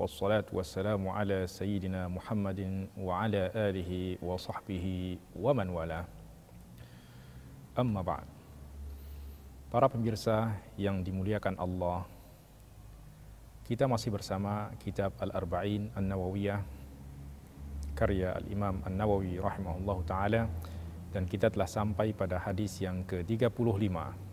wassalatu wassalamu ala sayyidina Muhammadin wa ala alihi wa sahbihi wa man wala. Amma ba'd. Para pemirsa yang dimuliakan Allah, kita masih bersama kitab Al-Arba'in An-Nawawiyah karya Al-Imam An-Nawawi rahimahullahu ta'ala, dan kita telah sampai pada hadis yang ke-35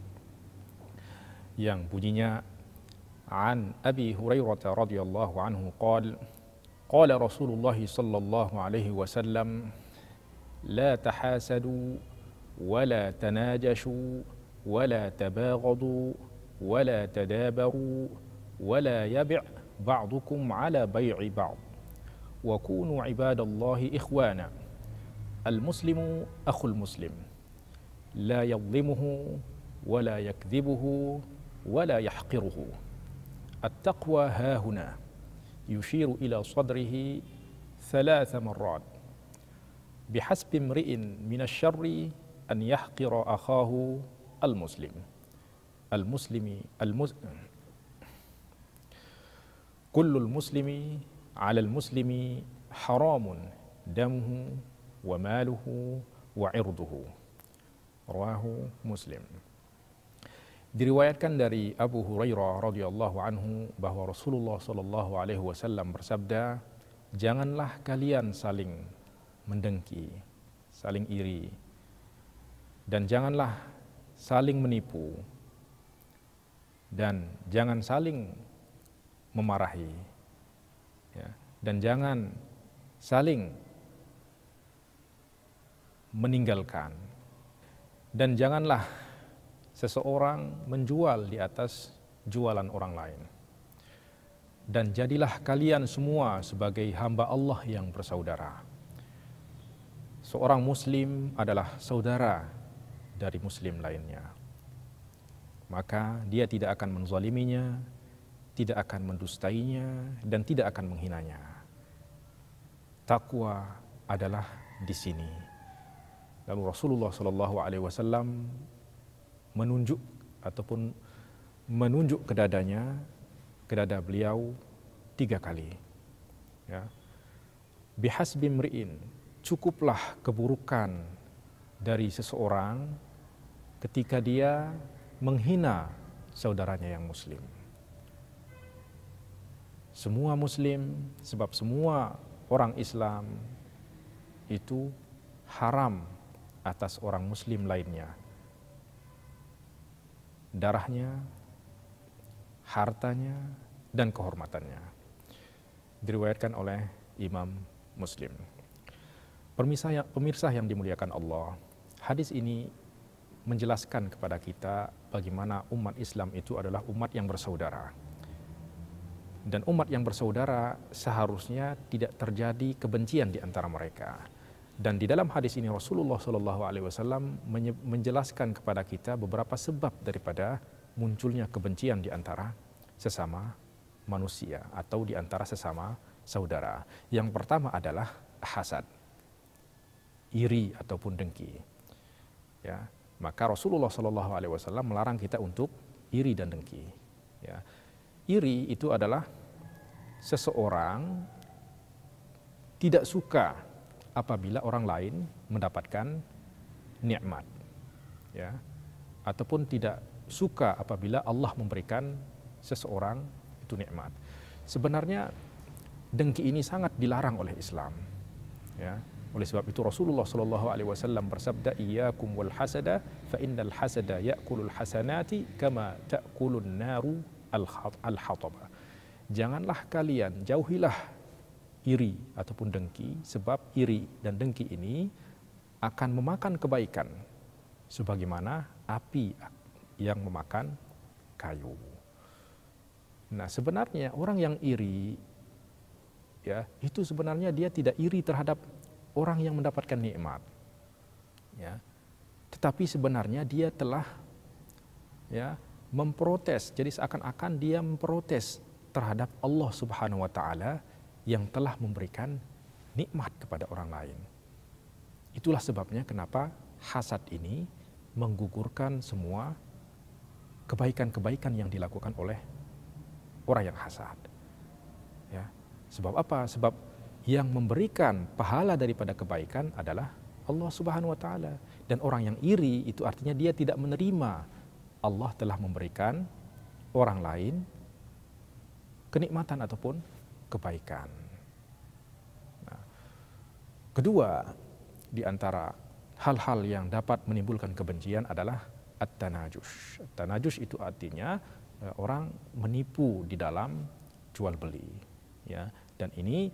yang bunyinya An Abi Hurairah radhiyallahu anhu qala Rasulullah sallallahu alaihi wasallam la tahasadu wa la tanajashu wa la tabaghadu wa la tadabaru wa la yabi' ba'dukum ala bay'i ba'd wa kunu ibadallahi ikhwana al-muslimu akhul muslim la yadhlimuhu wa la yakdhibuhu wa la yahqiruhu at-taqwa hahuna yushiru ila sadrihi 3 marrat bihasbi imri'in minasy-syarri an yahqira akhahu al-muslim kullul muslimi 'alal muslimi haramun damuhu wa maluhu wa 'irduhu. Rawahu Muslim. Diriwayatkan dari Abu Hurairah radhiyallahu anhu bahwa Rasulullah sallallahu alaihi wasallam bersabda, janganlah kalian saling mendengki, saling iri, dan janganlah saling menipu, dan jangan saling memarahi, ya, dan jangan saling meninggalkan, dan janganlah seseorang menjual di atas jualan orang lain. Dan jadilah kalian semua sebagai hamba Allah yang bersaudara. Seorang muslim adalah saudara dari muslim lainnya. Maka dia tidak akan menzaliminya, tidak akan mendustainya, dan tidak akan menghinanya. Takwa adalah di sini. Lalu Rasulullah sallallahu alaihi wasallam menunjuk ke dadanya, ke dada beliau 3 kali. Ya. Bihasbi imri'in, cukuplah keburukan dari seseorang ketika dia menghina saudaranya yang muslim. Semua muslim, sebab semua orang Islam itu haram atas orang muslim lainnya. Darahnya, hartanya, dan kehormatannya. Diriwayatkan oleh Imam Muslim. Pemirsa yang dimuliakan Allah, hadis ini menjelaskan kepada kita bagaimana umat Islam itu adalah umat yang bersaudara. Dan umat yang bersaudara seharusnya tidak terjadi kebencian di antara mereka. Dan di dalam hadis ini Rasulullah SAW menjelaskan kepada kita beberapa sebab daripada munculnya kebencian di antara sesama manusia atau di antara sesama saudara. Yang pertama adalah hasad, iri ataupun dengki. Ya, maka Rasulullah SAW melarang kita untuk iri dan dengki. Ya, iri itu adalah seseorang tidak suka apabila orang lain mendapatkan nikmat, ya, ataupun tidak suka apabila Allah memberikan seseorang itu nikmat. Sebenarnya dengki ini sangat dilarang oleh Islam, ya. Oleh sebab itu Rasulullah sallallahu alaihi wasallam bersabda, iyyakum wal hasada fa innal hasada ya'kulul hasanati kama ta'kulun naru al-hataba. Janganlah kalian, jauhilah iri ataupun dengki, sebab iri dan dengki ini akan memakan kebaikan sebagaimana api yang memakan kayu. Nah, sebenarnya orang yang iri, ya, itu sebenarnya dia tidak iri terhadap orang yang mendapatkan nikmat, ya, tetapi sebenarnya dia telah, ya, memprotes. Jadi seakan-akan dia memprotes terhadap Allah Subhanahu wa taala yang telah memberikan nikmat kepada orang lain. Itulah sebabnya kenapa hasad ini menggugurkan semua kebaikan-kebaikan yang dilakukan oleh orang yang hasad. Ya, Sebab apa? Sebab yang memberikan pahala daripada kebaikan adalah Allah Subhanahu wa taala. Dan orang yang iri itu artinya dia tidak menerima Allah telah memberikan orang lain kenikmatan ataupun kebaikan. Nah, kedua, di antara hal-hal yang dapat menimbulkan kebencian adalah at-tanajush. At-tanajush itu artinya orang menipu di dalam jual beli, ya. Dan ini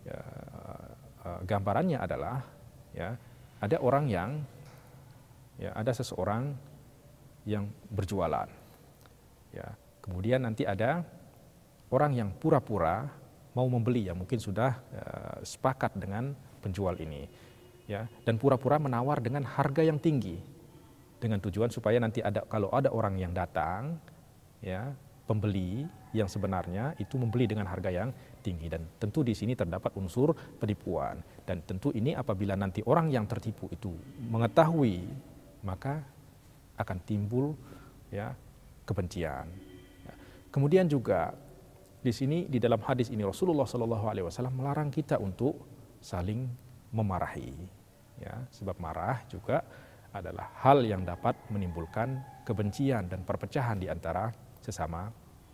gambarannya adalah, ya, ada orang yang, ya, ada seseorang yang berjualan, ya. Kemudian nanti ada orang yang pura-pura mau membeli, ya, mungkin sudah sepakat dengan penjual ini, ya, dan pura-pura menawar dengan harga yang tinggi dengan tujuan supaya nanti kalau ada orang yang datang, ya, pembeli yang sebenarnya itu membeli dengan harga yang tinggi. Dan tentu di sini terdapat unsur penipuan. Dan tentu ini apabila nanti orang yang tertipu itu mengetahui, maka akan timbul, ya, kebencian. Ya. Kemudian juga di sini di dalam hadis ini Rasulullah SAW melarang kita untuk saling memarahi, ya, sebab marah juga adalah hal yang dapat menimbulkan kebencian dan perpecahan di antara sesama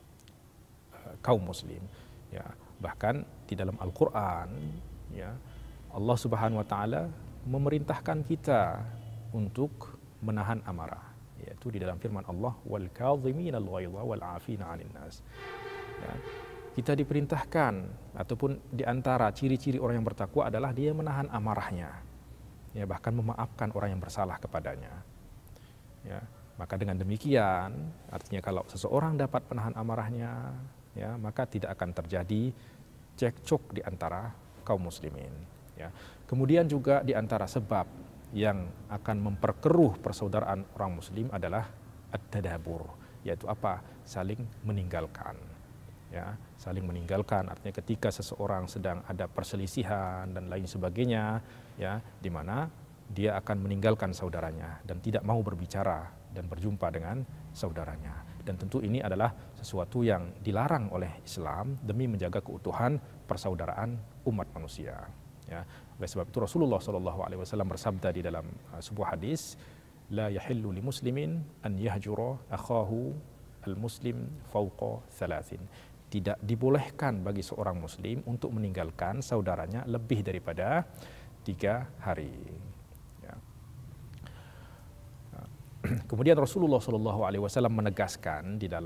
kaum muslim, ya. Bahkan di dalam Al-Qur'an, ya, Allah Subhanahu wa taala memerintahkan kita untuk menahan amarah, yaitu di dalam firman Allah, wal kadhiminal ghaidha wal 'afina 'anil nas. Ya, kita diperintahkan ataupun di antara ciri-ciri orang yang bertakwa adalah dia menahan amarahnya, ya, bahkan memaafkan orang yang bersalah kepadanya, ya. Maka dengan demikian artinya kalau seseorang dapat menahan amarahnya, ya, maka tidak akan terjadi cekcok di antara kaum muslimin, ya. Kemudian juga di antara sebab yang akan memperkeruh persaudaraan orang muslim adalah at-tadabur, yaitu apa? Saling meninggalkan, ya, saling meninggalkan artinya ketika seseorang sedang ada perselisihan dan lain sebagainya, ya, di mana dia akan meninggalkan saudaranya dan tidak mau berbicara dan berjumpa dengan saudaranya. Dan tentu ini adalah sesuatu yang dilarang oleh Islam demi menjaga keutuhan persaudaraan umat manusia, ya. Oleh sebab itu Rasulullah SAW bersabda di dalam sebuah hadis, la yahillu li muslimin an yahjura akhahu al-muslim fawqa thalathin. Tidak dibolehkan bagi seorang muslim untuk meninggalkan saudaranya lebih daripada 3 hari. Ya. Kemudian Rasulullah SAW menegaskan di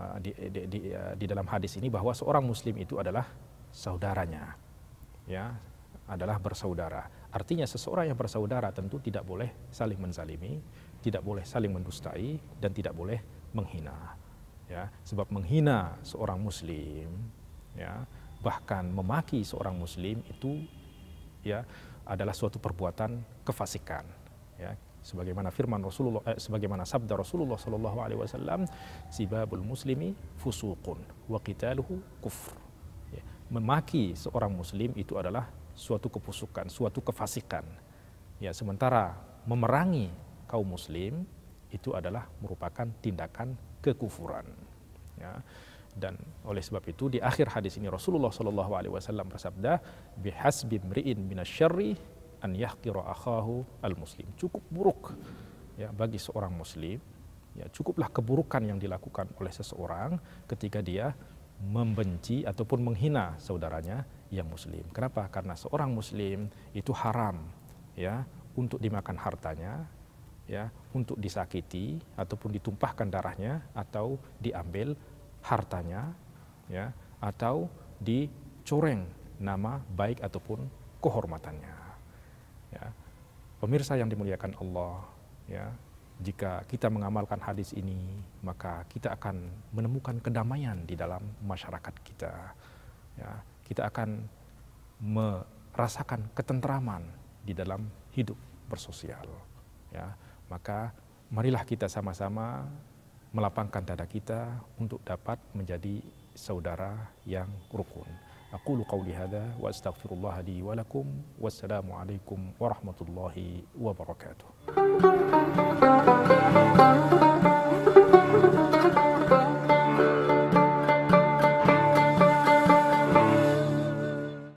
dalam hadis ini bahwa seorang muslim itu adalah saudaranya, ya, adalah bersaudara. Artinya seseorang yang bersaudara tentu tidak boleh saling menzalimi, tidak boleh saling mendustai, dan tidak boleh menghina, ya. Sebab menghina seorang muslim, ya, bahkan memaki seorang muslim itu, ya, adalah suatu perbuatan kefasikan, ya. Sebagaimana firman Rasulullah, sebagaimana sabda Rasulullah SAW, sibabul muslimi fusuqun wa qitaluhu kufr. Ya, memaki seorang muslim itu adalah suatu kefusukan, suatu kefasikan. Ya, sementara memerangi kaum muslim itu adalah merupakan tindakan kekufuran, ya. Dan oleh sebab itu di akhir hadis ini Rasulullah SAW bersabda, bihasbi mri'in minasyarri an yahqira akhahu al-muslim. Cukup buruk, ya, bagi seorang muslim, ya, cukuplah keburukan yang dilakukan oleh seseorang ketika dia membenci ataupun menghina saudaranya yang muslim. Kenapa? Karena seorang muslim itu haram, ya, untuk dimakan hartanya, ya, untuk disakiti ataupun ditumpahkan darahnya atau diambil hartanya, ya, atau dicoreng nama baik ataupun kehormatannya, ya. Pemirsa yang dimuliakan Allah, ya, jika kita mengamalkan hadis ini, maka kita akan menemukan kedamaian di dalam masyarakat kita, ya. Kita akan merasakan ketentraman di dalam hidup bersosial, ya. Maka marilah kita sama-sama melapangkan dada kita untuk dapat menjadi saudara yang rukun. Aqulu qawli hadza wa astaghfirullah li wa lakum. Wassalamu alaikum warahmatullahi wabarakatuh.